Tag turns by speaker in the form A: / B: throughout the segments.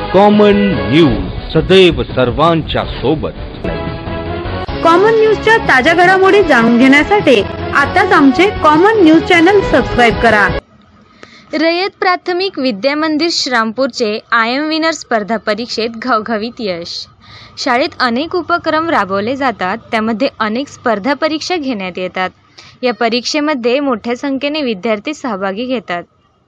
A: Common news सदैव सर्वांच्या सोबत।
B: कॉमन न्यूजच्या ताज्या घडामोडी जाणून घेण्यासाठी आताच आमचे कॉमन न्यूज चॅनल सबस्क्राइब करा।
C: रयत प्राथमिक विद्या मंदिर श्रामपूरचे IM विनर स्पर्धा परीक्षेत घवघवीत यश। शाळेत अनेक उपक्रम राबवले जातात, त्यामध्ये अनेक स्पर्धा परीक्षा घेण्यात येतात। या परीक्षेमध्ये मोठ्या संख्येने विद्यार्थी सहभागी घेतात।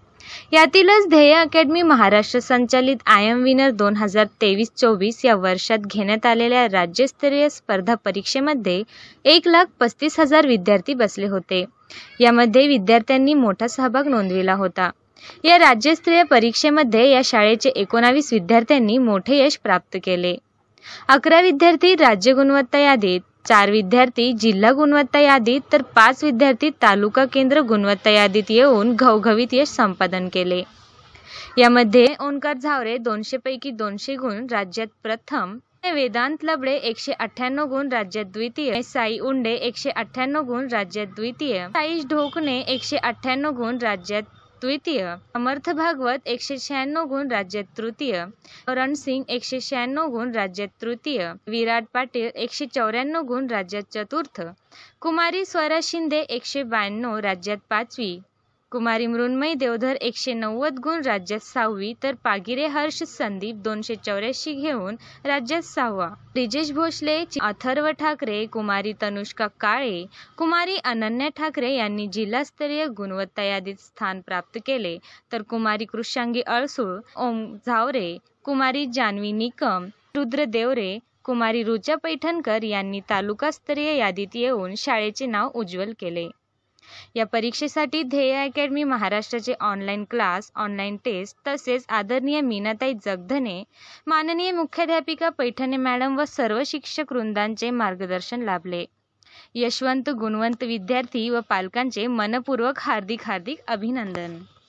C: यातीलच ध्येय अकॅडमी महाराष्ट्र संचालित IM विनर 2023-24 या वर्षात घेण्यात आलेल्या राज्यस्तरीय स्पर्धा परीक्षेमध्ये 1,35,000 विद्यार्थी बसले होते। यामध्ये विद्यार्थ्यांनी मोठा सहभाग नोंदविला होता। या राज्यस्तरीय परीक्षेमध्ये या शाळेचे 19 विद्यार्थ्यांनी मोठे यश प्राप्त केले। 11 विद्यार्थी राज्य गुणवत्ता यादीत, 4 विद्यार्थी जिल्हा गुणवत्ता यादीत तर 5 विद्यार्थी तालुका केंद्र गुणवत्ता यादीत येऊन घवघवीत यश संपादन केले। यामध्ये ओंकार झावरे 200 पैकी 200 गुण राज्यात प्रथम, वेदांत लबडे 198 गुण राज्यात द्वितीय, साई उंडे 198 गुण राज्यात द्वितीय, साईश ढोकणे 198 गुण राज्यात तृतीय, समर्थ भागवत 196 गुण राज्यात तृतीय, रणसिंग 196 गुण राज्यात तृतीय, विराट पाटील 194 गुण राज्यात चतुर्थ, कुमारी स्वरा शिंदे 192 राज्यात पाचवी, कुमारी मृण्मयी देवधर 190 गुण राज्यात सहावी तर पागिरे हर्ष संदीप 284 घेऊन राज्यात सहावा। ब्रिजेश भोसले, अथर्व ठाकरे, कुमारी तनुष्का काळे, कुमारी अनन्या ठाकरे यांनी जिल्हास्तरीय गुणवत्ता यादीत स्थान प्राप्त केले, तर कुमारी कृषांगी अळसूळ, ओम झावरे, कुमारी जान्हवी निकम, रुद्र देवरे, कुमारी रुचा पैठणकर यांनी तालुकास्तरीय यादीत येऊन शाळेचे नाव उज्ज्वल केले। या परीक्षेसाठी ध्येय अकॅडमी महाराष्ट्राचे ऑनलाईन क्लास, ऑनलाईन टेस्ट तसेच आदरणीय मीनाताई जगधने, माननीय मुख्याध्यापिका पैठणे मॅडम व सर्व शिक्षक वृंदांचे मार्गदर्शन लाभले। यशवंत गुणवंत विद्यार्थी व पालकांचे मनपूर्वक हार्दिक अभिनंदन।